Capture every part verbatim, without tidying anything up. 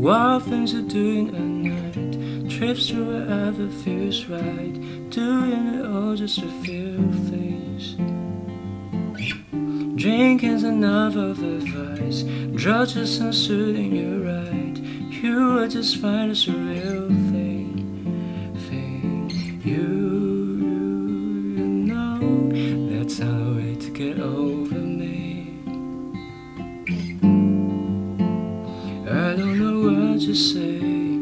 wild things to do in a night, trips to wherever feels right, doing it all just to feel things. Drinking's enough of advice, drugs just not suiting you right. You were just fine as a real thing, thing. You, you, you know that's not a way to get over me. I don't know what to say.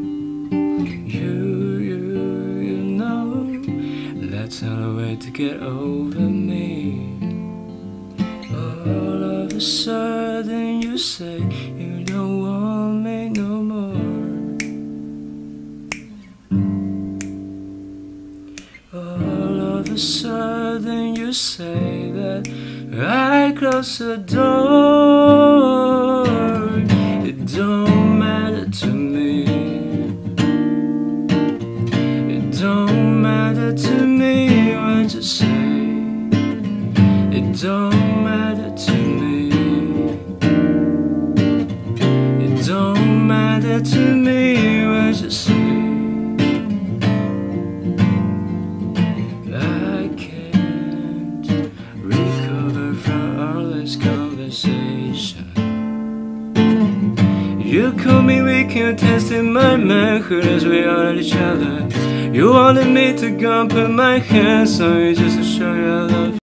You, you, you know that's not a way to get over me. All of a sudden you say you don't want me no more. All of a sudden you say that I close the door. It don't matter to me. It don't matter to me what you say. It don't matter to me. It don't matter to me what you say. I can't recover from our last conversation. You call me weak and tested my manhood as we honored each other. You wanted me to go and put my hands on you just to show you I love